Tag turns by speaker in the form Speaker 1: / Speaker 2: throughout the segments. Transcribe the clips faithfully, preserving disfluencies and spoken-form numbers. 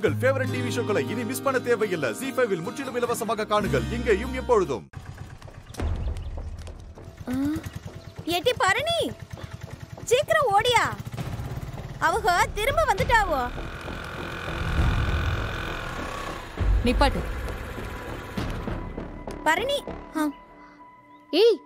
Speaker 1: உங்கள் favourite TV ஷோக்களை இனி miss பண்ண தேவையில்லை. ஜீ ஃபைவ் இல் முற்றிலும் இலவசமாக காணுங்கள். இங்கேயும் எப்பொழுதும்.
Speaker 2: ஏட்டி பரணி, சீக்கிரம் ஓடியா, அவங்க திரும்ப வந்துட்டாவோ.
Speaker 3: நிப்பாட்டு
Speaker 2: பரணி.
Speaker 4: ஏய்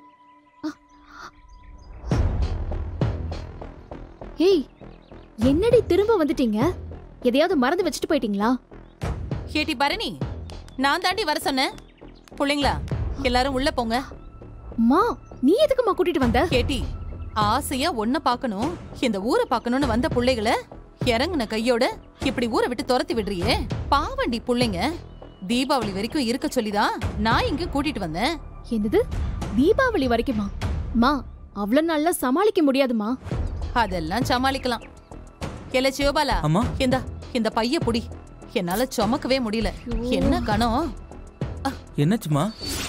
Speaker 4: ஏய், என்னடி திரும்ப வந்துட்டீங்க? எதையாவது மறந்து வச்சுட்டு போயிட்டீங்களா?
Speaker 3: ஏட்டி பரணி, நான் தாண்டி வர சொன்னேன். புள்ளைங்களா எல்லாரும் உள்ள போங்க.
Speaker 4: அம்மா, நீ எதுக்குமா கூட்டிட்டு வந்த?
Speaker 3: ஏட்டி, ஆசையா ஒன்ன பாக்கணும், இந்த ஊரை பாக்கணும்னு வந்த புள்ளைகளை இறங்குன கையோட இப்படி ஊரை விட்டு துரத்தி விடுறியே. பாவண்டி புள்ளைங்க, தீபாவளி வரைக்கும் இருக்க சொல்லிதான் நான் இங்க கூட்டிட்டு வந்தேன்.
Speaker 4: என்னது, தீபாவளி வரைக்குமா? மா, அவ்வளவு நல்லா சமாளிக்க முடியாதுமா.
Speaker 3: அதெல்லாம் சமாளிக்கலாம். எல்ல சிவபாலா, இந்த இந்த பைய புடி, என்னால சுமக்கவே முடியல. என்ன கணம்?
Speaker 5: என்னச்சுமா?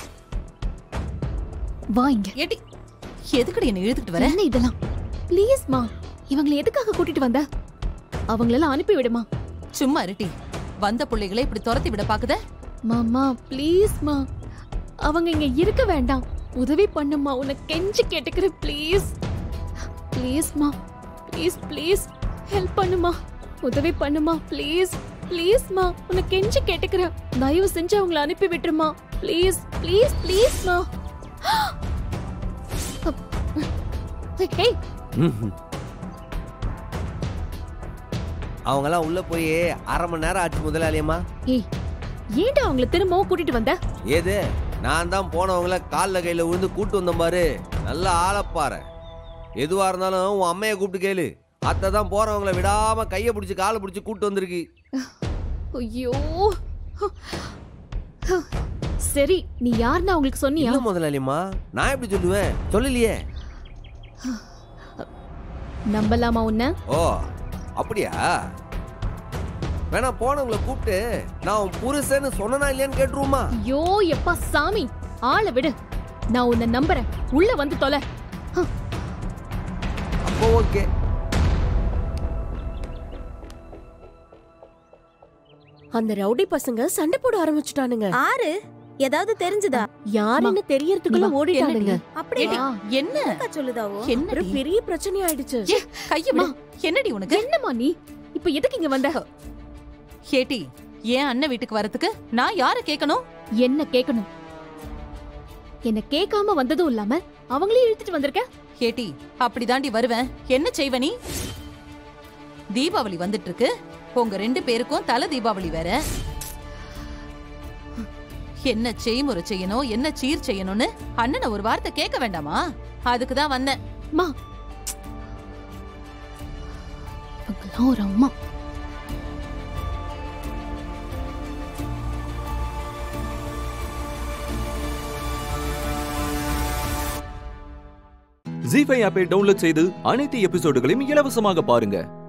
Speaker 4: வா இங்க.
Speaker 3: ஏடி, எதுக்குடி என்ன இழுத்துட்டு வர?
Speaker 4: என்ன இதெல்லாம்? ப்ளீஸ் மா, இவங்களை எதுக்காக கூட்டிட்டு வந்த? அவங்களெல்லாம் அனுப்பி விடுமா.
Speaker 3: சும்மா இருட்டி, வந்த பிள்ளைகளை இப்படி துரத்தி விட பாக்குத?
Speaker 4: மாமா ப்ளீஸ் மா, அவங்க இங்க இருக்க வேண்டாம். உதவி பண்ணுமா, உனக்கு கெஞ்சி கேட்டுக்கிறேன். ப்ளீஸ் ப்ளீஸ் மா, ப்ளீஸ் ப்ளீஸ் ஹெல்ப் பண்ணுமா, உதவி பண்ணுமா. ப்ளீஸ் ப்ளீஸ் மா, உனக்கு கெஞ்சி கேட்டுக்கிறேன். தயவு செஞ்சு அவங்களை அனுப்பி விட்டுருமா. ப்ளீஸ் ப்ளீஸ் ப்ளீஸ் மா.
Speaker 6: அவங்கெல்லாம் உள்ள போய் அரை மணி நேரம் ஆச்சு முதலாளியம்மா.
Speaker 4: ஏய், ஏன்டா அவங்கள திரும்பவும் கூட்டிட்டு வந்த?
Speaker 6: ஏது, நான் தான் போனவங்கள காலில் கையில விழுந்து கூட்டு வந்த பாரு. நல்லா ஆளப்பாரு. எதுவா இருந்தாலும் உன் அம்மையை கூப்பிட்டு கேளு. அத்தை தான் போறவங்களை விடாம கையை பிடிச்சி காலை பிடிச்சி கூட்டு வந்திருக்கு.
Speaker 4: ஐயோ, சரி, நீ யாருன்னு அவங்களுக்கு சொன்னியா?
Speaker 6: முதலாளியம்மா, நான் எப்படி சொல்லுவேன்? சொல்லலையே.
Speaker 4: நம்பலாமா உன்ன?
Speaker 6: ஓ அப்படியா? வேணா போனவங்களை கூப்பிட்டு நான் உன் புருஷன்னு சொன்னா இல்லையான்னு கேட்டுருவோமா?
Speaker 4: ஐயோ எப்பா சாமி, ஆளை விடு. நான் உன்னை நம்புறேன். உள்ள வந்து தொலை.
Speaker 6: அப்போ ஓகே.
Speaker 7: அந்த ரவுடி பசங்க சண்டை போட ஆரம்பிச்சுட்டானுங்க.
Speaker 2: ஆறு ஏதாவது தெரிஞ்சுதா?
Speaker 7: யாருன்னு தெரியறதுக்குள்ள ஓடிட்டானுங்க.
Speaker 2: அப்படியா?
Speaker 3: என்ன
Speaker 2: சொல்லுதாவோ?
Speaker 7: ஒரு பெரிய பிரச்சனை ஆயிடுச்சு.
Speaker 3: கையமா, என்னடி உனக்கு?
Speaker 4: என்னமா நீ இப்ப எதுக்கு இங்க வந்த?
Speaker 3: ஏட்டி, ஏன் அண்ணன் வீட்டுக்கு வரதுக்கு நான் யார கேட்கணும்?
Speaker 4: என்ன கேட்கணும்? என்ன கேட்காம வந்ததும் இல்லாம அவங்களே இழுத்துட்டு வந்திருக்க.
Speaker 3: ஏட்டி, அப்படிதாண்டி வருவேன். என்ன செய்வ நீ? தீபாவளி வந்துட்டு இருக்கு, உங்க ரெண்டு பேருக்கும் தலை தீபாவளி வேற. என்ன செய்முறை செய்யணும், என்ன சீர் செய்யணும்னு அண்ணனை ஒரு வார்த்தை கேட்க வேண்டாமா? அதுக்குதான் வந்தேன்.
Speaker 4: மா, ஒரு அம்மா.
Speaker 8: ஜீ ஃபைவ் ஆப்பை டவுன்லோட் செய்து அனைத்து எபிசோடுகளையும் இலவசமாக பாருங்க.